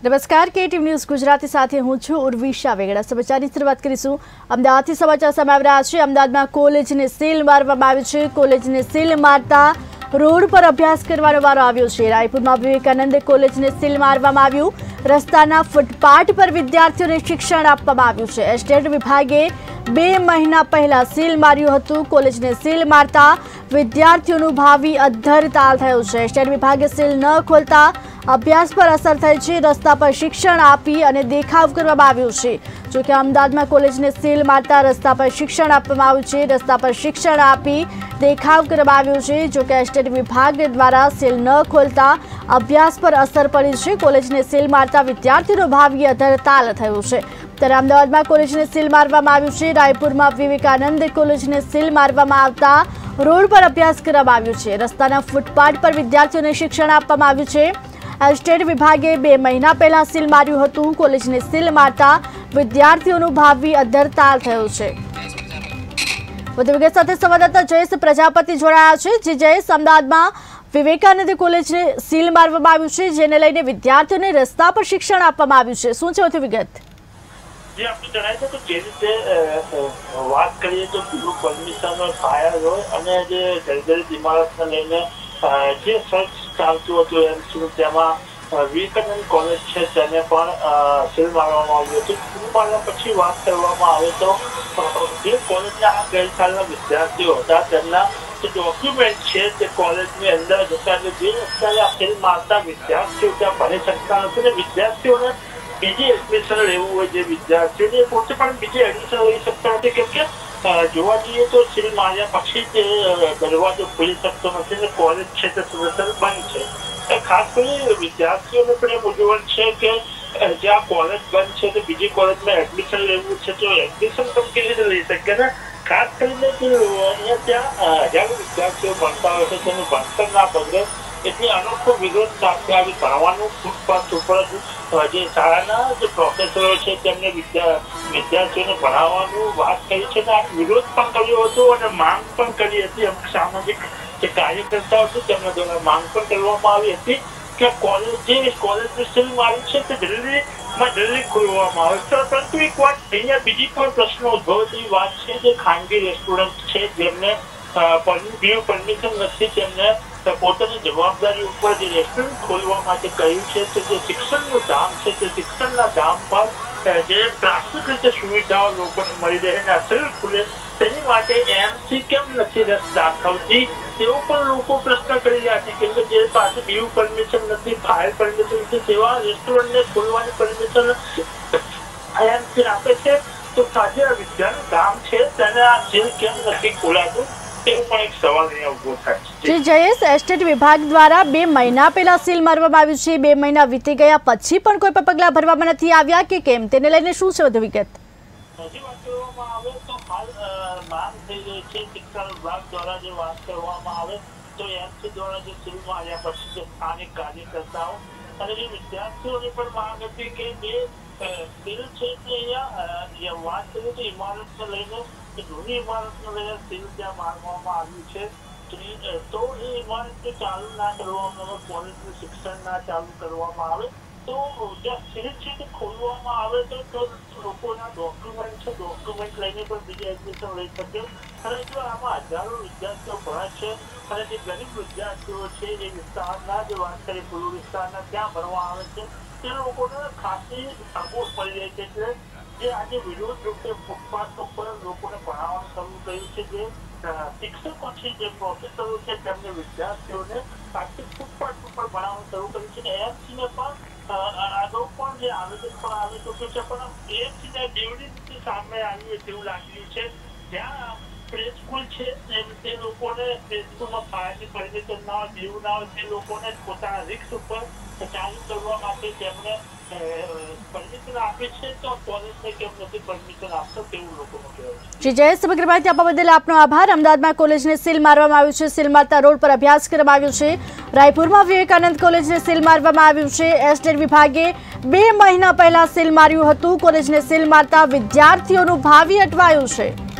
નમસ્કાર, KTV news Gujarati સાથે હું છું ઉર્વિશા વેગડા। સમાચારની શરૂઆત કરીશું અમદાવાદથી। સમાચાર સામે આવી રહ્યા છે। અમદાવાદમાં કોલેજને સીલ મારવામાં આવી છે। કોલેજને સીલ મારતા રોડ પર અભ્યાસ કરવાનો વારો આવ્યો છે। રાયપુરમાં વિવેકાનંદ કોલેજને સીલ મારવામાં આવ્યું। રસ્તાના ફૂટપાથ પર વિદ્યાર્થીઓને શિક્ષણ આપવામાં આવ્યું છે। એસ્ટેટ વિભાગે 2 મહિના પહેલા સીલ માર્યું હતું। કોલેજને સીલ મારતા વિદ્યાર્થીઓનું ભાવિ અધ્ધરતાલ થયું છે। એસ્ટેટ વિભાગે સીલ ન ખોલતા અભ્યાસ પર અસર થઈ છે। રસ્તા પર શિક્ષણ આપી અને દેખાવ કરવામાં આવ્યો છે। જો કે અમદાવાદમાં કોલેજને સીલ મારતા રસ્તા પર શિક્ષણ આપવામાં આવ્યું છે। રસ્તા પર શિક્ષણ આપી દેખાવ કરવામાં આવ્યો છે। જો કે એસ્ટેટ વિભાગ દ્વારા સીલ ન ખોલતા અભ્યાસ પર અસર પડી છે। કોલેજને સીલ મારતા વિદ્યાર્થીઓનો ભાવિ અધ્ધરતાલ થયો છે। ત્યારે અમદાવાદમાં કોલેજને સીલ મારવામાં આવ્યું છે। રાયપુરમાં વિવેકાનંદ કોલેજને સીલ મારવામાં આવતા રોડ પર અભ્યાસ કરવામાં આવ્યો છે। રસ્તાના ફૂટપાથ પર વિદ્યાર્થીઓને શિક્ષણ આપવામાં આવ્યું છે। એસ્ટેટ વિભાગે 2 મહિના પહેલા સીલ માર્યું હતું। કોલેજને સીલ મારતા વિદ્યાર્થીઓનું ભાવિ અધ્ધરતાલ થયું છે। વધુ વિગત સાથે સંવાદદાતા જયેશ પ્રજાપતિ જોડાયા છે। જે જયેશ, અમદાવાદમાં વિવેકાનંદ કોલેજને સીલ મારવામાં આવ્યું છે, જેને લઈને વિદ્યાર્થીઓને રસ્તા પર શિક્ષણ આપવામાં આવ્યું છે। શું છે વધુ વિગત? જે આપણે જણાય છે કે જે રીતે વાત કરીએ તો પૂરું પરમિશન ફાયર હોય અને જે જર્જરિત ઇમારતને લઈને જે સર્ચ ચાલતું હતું એમ તેમાં વિવેકાનંદ કોલેજ છે તેને પણ સીલ મારવામાં આવ્યું હતું। સીલ માર્યા પછી વાત કરવામાં આવે તો જે કોલેજના ગઈકાલના વિદ્યાર્થીઓ હતા તેમના જે ડોક્યુમેન્ટ છે તે કોલેજની અંદર જતા જે રસ્તા સીલ મારતા વિદ્યાર્થીઓ ત્યાં ભણી શકતા નથી ને વિદ્યાર્થીઓને બીજી એડમિશન લેવું હોય જે વિદ્યાર્થીઓને પોતે પણ બીજી એડમિશન લઈ શકતા નથી, કેમ કે જોવા જઈએ તો સીલ માર્યા પછી તે દરવાજો ખુલી શકતો નથી ને કોલેજ છે તે સુરત બંધ છે। ખાસ કરીને વિદ્યાર્થીઓને પણ એ મૂંઝવણ છે કે જ્યાં કોલેજ બંધ છે તો બીજી કોલેજમાં એડમિશન લેવું છે તો એડમિશન પણ કેવી રીતે લઈ શકે ને? ખાસ કરીને અહીંયા ત્યાં હજારો વિદ્યાર્થીઓ ભણતા હોય છે તેનું ભણતર ના બગડે એટલે અનોખો વિરોધ સાથે આવી ભણવાનું ફૂટપાથ ઉપર જે શાળાના જે પ્રોફેસરો છે તેમને વિદ્યાર્થીઓને ભણાવવાનું વાત કરી છે અને આ વિરોધ પણ કર્યો હતો અને માંગ પણ કરી હતી। અમુક સામાજિક જે કાર્યકર્તાઓ છે તેમના દ્વારા માંગ પણ કરવામાં આવી હતી કે કોલેજની સીલ મારી છે તે જલ્દી ખોલવામાં આવે। પરંતુ એક વાત અહીંયા બીજી પણ પ્રશ્નો ઉદ્ભવતી વાત છે જે ખાનગી રેસ્ટોરન્ટ છે જેમને પરમિશન નથી તેમને પોતાની જવાબદારી ઉપર જે રેસ્ટોરન્ટ ખોલવા માટે કહ્યું છે તો જે શિક્ષણનું ધામ છે તે શિક્ષણના ધામ પર જે પ્રાથમિક રીતે સુવિધાઓ લોકોને મળી રહે અને અસર ખુલે તેની માટે એમસી કેમ નથી રસ દાખવતી તેવો પણ લોકો પ્રશ્ન કરી રહ્યા છે, કેમ કે જે પાસે બીયુ પરમિશન નથી, ફાયર પરમિશન નથી તેવા રેસ્ટોરન્ટને ખોલવાની પરમિશન એમસી આપે છે તો આજે આ વિદ્યાનું ધામ છે તેને આ સીલ કેમ નથી ખોલાતું તેવો પણ એક સવાલ અહીંયા ઉભો થાય છે। જી જયેશ, એસ્ટેટ વિભાગ દ્વારા 2 મહિના પહેલા સીલ મારવામાં આવ્યું છે। 2 મહિના વીતી ગયા પછી પણ કોઈ પણ પગલાં ભરવામાં નથી આવ્યા કે કેમ? તેને લઈને શું છે વધુ વિગત? હજી વાત કરવામાં આવે તો હાલ માંગ થઈ રહી છે શિક્ષણ વિભાગ દ્વારા જે વાત કરવામાં આવે તો એમસી દ્વારા જે સીલ માર્યા પછી જે સ્થાનિક કાર્યકર્તાઓ અને જે વિદ્યાર્થીઓની પણ માંગ હતી કે જે સીલ છે તે અહીંયા વાત કરીએ તો ઇમારતને લઈને જૂની ઇમારતને લઈને સીલ ત્યાં મારવામાં આવ્યું છે તો એ ઇમારત ચાલુ ના કરવામાં આવે, કોલેજનું શિક્ષણ ના ચાલુ કરવામાં આવે તો જ્યાં સીલ છે તે ખોલવામાં આવે તો લોકોના ડોક્યુમેન્ટ લઈને પણ બીજી એડમિશન લઈ શકે। અને જો આમાં હજારો વિદ્યાર્થીઓ ભણે છે અને જે ગરીબ વિદ્યાર્થીઓ છે એ વિસ્તારના જે વાત કરીએ પૂર્વ વિસ્તારના ત્યાં ભણવા આવે છે તે લોકોને ખાસી સપોર્ટ મળી રહી છે। એટલે જે આજે વિરોધ રૂપે ફૂટપાથ ઉપર લોકોને ભણાવવાનું શરૂ કર્યું છે, જે શિક્ષકો છે જે પ્રોફેસરો છે તેમને વિદ્યાર્થીઓને આર્થિક ફૂટપાથ ઉપર ભણાવવાનું શરૂ કર્યું છે અને એમસીને પણ આગળ પણ જે આવેદન પણ આવી ચૂક્યું છે પણ એમસીને જેવડી રીતે સામે આવ્યું તેવું લાગ્યું છે। જ્યાં પ્લે સ્કૂલ છે તે લોકોને પ્લે સ્કૂલમાં ફાયરની પરમિશન ના હોય, જેવું ના હોય તે લોકોને પોતાના રિસ્ક ઉપર ચાલુ કરવા માટે તેમને પરમિશન આપે છે તો કોલેજને કેમ નથી પરમિશન આપતો તેવું લોકોનું કહેવું છે। જી જયેશ, સમગ્ર માહિતી આપવા બદલ આપનો આભાર। અમદાવાદમાં કોલેજને સીલ મારવામાં આવ્યું છે। સીલ મારતા રોડ પર અભ્યાસ કરવામાં આવ્યો છે। રાયપુરમાં વિવેકાનંદ કોલેજને સીલ મારવામાં આવ્યું છે। એસ્ટેટ વિભાગે 2 મહિના પહેલા સીલ માર્યું હતું। કોલેજને સીલ મારતા વિદ્યાર્થીઓનું ભાવિ અટવાયું છે।